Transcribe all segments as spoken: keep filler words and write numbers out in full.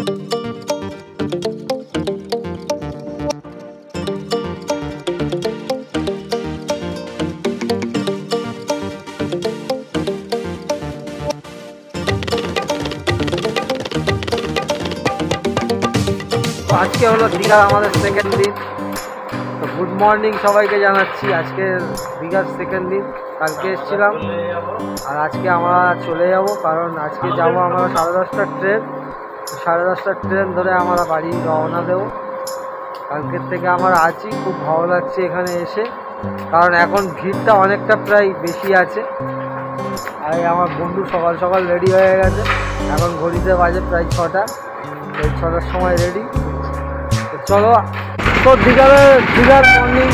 আজকে হলো দীঘার আমাদের সেকেন্ড দিন। তো গুড মর্নিং সবাইকে জানাচ্ছি। আজকে দীঘার সেকেন্ড দিন। কালকে এসেছিলাম আর আজকে আমরা চলে যাব, কারণ আজকে যাব আমরা সাড়ে দশটার ট্রেন। সাড়ে দশটার ট্রেন ধরে আমরা বাড়ি রওনা দেব। কালকের থেকে আমরা আছি, খুব ভালো লাগছে এখানে এসে, কারণ এখন ভিড়টা অনেকটা প্রায় বেশি আছে। আর আমার বন্ধু সকাল সকাল রেডি হয়ে গেছে, এখন ঘড়িতে বাজে প্রায় ছটা। এই ছটার সময় রেডি। চলো তো দীঘার দীঘার মর্নিং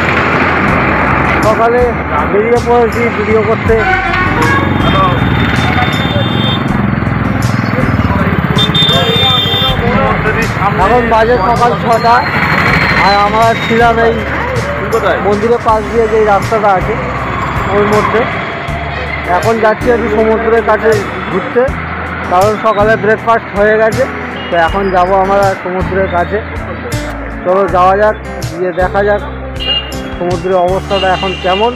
সকালে বেরিয়ে পড়েছি ভিডিও করতে। এখন বাজে সকাল ছটা আর আমরা ছিলাম এই মন্দিরের পাশ দিয়ে যে রাস্তাটা আছে ওর মধ্যে। এখন যাচ্ছি একটু সমুদ্রের কাছে ঘুরতে, কারণ সকালে ব্রেকফাস্ট হয়ে গেছে। তো এখন যাব আমরা সমুদ্রের কাছে। চলো যাওয়া যাক, গিয়ে দেখা যাক সমুদ্রের অবস্থাটা এখন কেমন।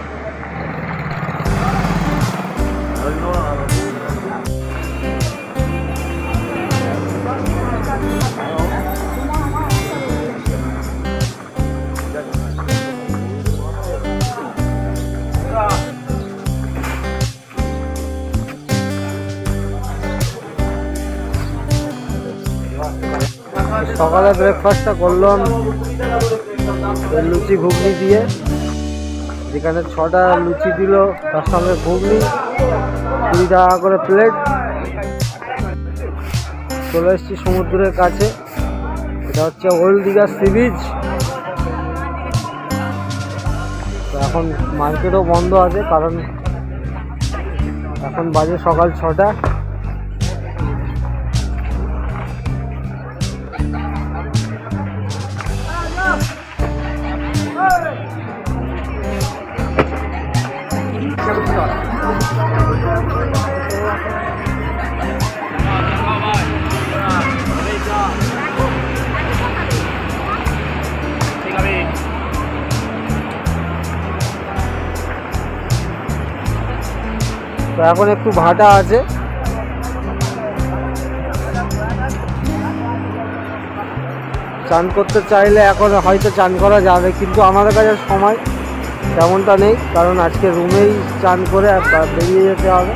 সকালে ব্রেকফাস্টটা করলাম লুচি ঘুগনি দিয়ে, যেখানে ছটা লুচি দিল, তার সঙ্গে ঘুগনি, কুড়ি টাকা করে প্লেট। চলে এসেছি সমুদ্রের কাছে। এটা হচ্ছে ওল্ড দীঘা সি বিচ। তো এখন মার্কেটও বন্ধ আছে, কারণ এখন বাজে সকাল ছটা। তো এখন একটু ভাটা আছে, চান করতে চাইলে এখন হয়তো চান করা যাবে, কিন্তু আমাদের কাছে সময় তেমনটা নেই, কারণ আজকে রুমেই চান করে বেরিয়ে যেতে হবে।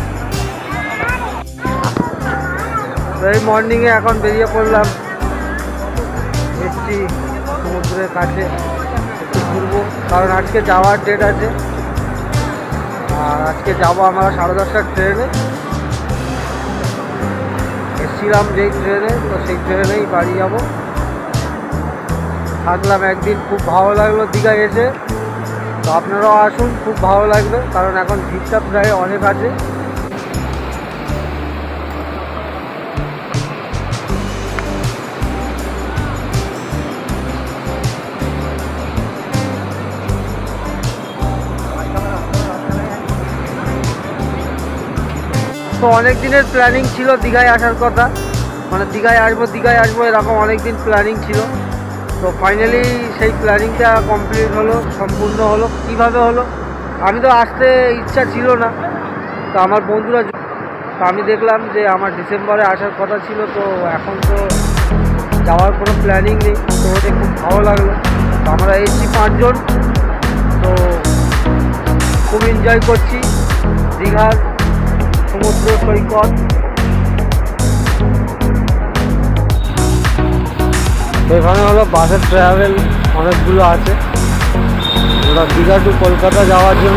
তো এই মর্নিংয়ে এখন বেরিয়ে পড়লাম, এসছি সমুদ্রের কাছে, একটু ঘুরবো, কারণ আজকে যাওয়ার ডেট আছে। আর আজকে যাবো আমরা সাড়ে দশটার ট্রেনে। এসছিলাম যেই ট্রেনে, তো সেই ট্রেনেই বাড়ি যাব। থাকলাম একদিন, খুব ভালো লাগলো দীঘা এসে। তো আপনারাও আসুন, খুব ভালো লাগবে, কারণ এখন ভিড়টা প্রায় অনেক আছে। তো অনেক দিনের প্ল্যানিং ছিল দীঘায় আসার কথা, মানে দীঘায় আসবো দীঘায় আসবো এরকম অনেক দিন প্ল্যানিং ছিল। তো ফাইনালি সেই প্ল্যানিংটা কমপ্লিট হলো, সম্পূর্ণ হলো। কিভাবে হলো, আমি তো আসতে ইচ্ছা ছিল না, তো আমার বন্ধুরা, তো আমি দেখলাম যে আমার ডিসেম্বরে আসার কথা ছিল, তো এখন তো যাওয়ার কোনো প্ল্যানিং নেই। তো ওতে খুব ভালো লাগলো। তো আমরা এসেছি পাঁচজন, তো খুব এনজয় করছি দীঘার সমুদ্র সৈকত। এখানে হলো বাসের ট্রাভেল অনেকগুলো আছে, ওরা দীঘা টু কলকাতা যাওয়ার জন্য।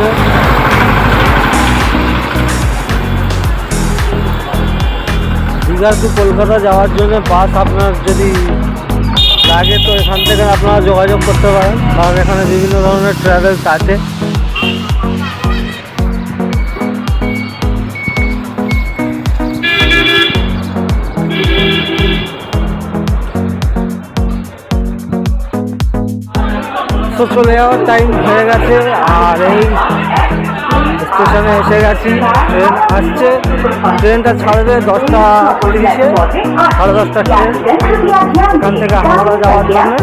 দীঘা টু কলকাতা যাওয়ার জন্য বাস আপনার যদি লাগে তো এখান থেকে আপনারা যোগাযোগ করতে পারেন, কারণ এখানে বিভিন্ন ধরনের ট্রাভেলস আছে। তো চলে যাওয়ার টাইম হয়ে গেছে, আর এই স্টেশনে এসে গেছি। ট্রেন আসছে, ট্রেনটা ছাড়বে দশটা তিরিশে, সাড়ে দশটা ট্রেন এখান থেকে হাওড়া যাওয়ার জন্য।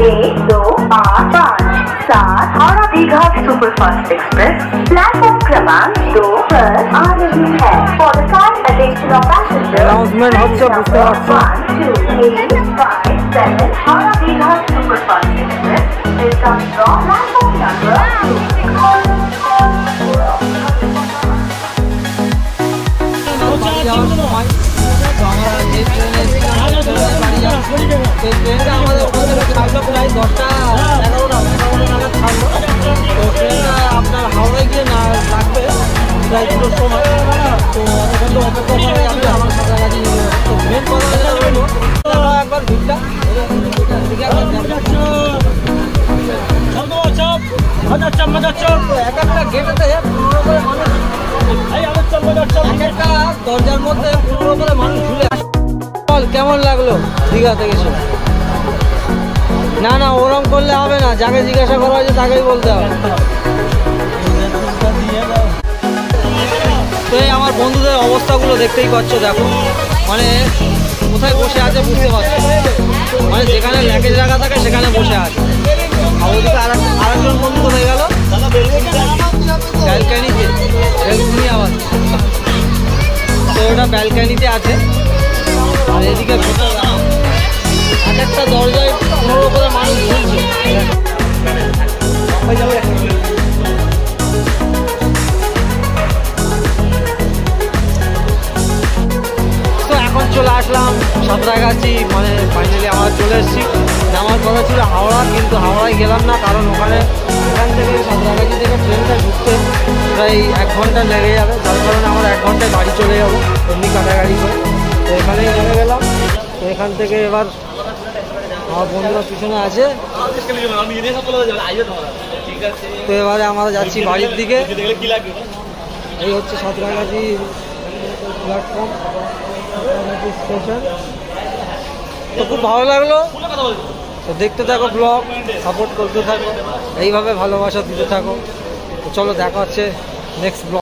Howrah Digha superfast express platform क्रमांक दो पर आ रही है। For the kind attention of passengers, announcement হচ্ছে, বুঝতে পারছো। Howrah Digha superfast express is coming from platform number two। যাওয়ার সময় তো আমরা যে ট্রেনে এসেছিলাম বাড়ি যাচ্ছি, সেই ট্রেনটা আমাদের ওখান থেকে ছাড়লো প্রায় দশটা এগারোটা এগারোটা নাগাদ ছাড়লো। তো ট্রেনটা আপনার হাওড়ায় গিয়ে না লাগবে প্রায় দুটোর সময়। তো অতক্ষণ তো অপেক্ষা করা যাবে আমার কাছাকাছি। তো ট্রেন কথা যেটা রইলো একবার ভিড়টা এক একটা গেটেতে পনেরো করে মানুষ, এক একটা দরজার মধ্যে পনেরো করে মানুষ ঝুলে। কেমন লাগলো দীঘা থেকে এসে? না না ওরম করলে হবে না, যাকে জিজ্ঞাসা করা হয়েছে তাকেই বলতে হবে। তো এই আমার বন্ধুদের অবস্থাগুলো দেখতেই পাচ্ছ, দেখো মানে কোথায় বসে আছে বুঝতে পারছো, মানে যেখানে ল্যাকেজ রাখা থাকে সেখানে বসে আছে। আর ওদিকে আর আরেকজন বন্ধু কোথায় গেল? ব্যালকানিতে, বেলকুনি আবার। তো ওটা ব্যালকানিতে আছে। আর এদিকে এক একটা দরজায় পনেরো করে মানুষ ঝুলছে। তো এখন চলে আসলাম সাঁতরাগাছি, মানে ফাইনালি আমরা চলে এসেছি। আমার কথা ছিল হাওড়া, কিন্তু হাওড়ায় গেলাম না, কারণ ওখানে এখান থেকে সাঁতরাগাছি থেকে ট্রেনটা ঢুকতে প্রায় এক ঘন্টা লেগে যাবে, যার কারণে আমরা এক ঘন্টায় বাড়ি চলে যাবো এমনি কাটা গাড়ি করে। তো এখানেই নেমে গেলাম। তো এখান থেকে এবার আমার বন্ধুরা পিছনে আছে, তো এবারে আমরা যাচ্ছি বাড়ির দিকে। এই হচ্ছে সাঁতরাগাছি প্ল্যাটফর্ম, সাঁতরাগাছি স্টেশন। তো খুব ভালো লাগলো। তো দেখতে থাকো ব্লগ, সাপোর্ট করতে থাকো, এইভাবে ভালোবাসা দিতে থাকো। তো চলো দেখা হচ্ছে নেক্সট ব্লগ।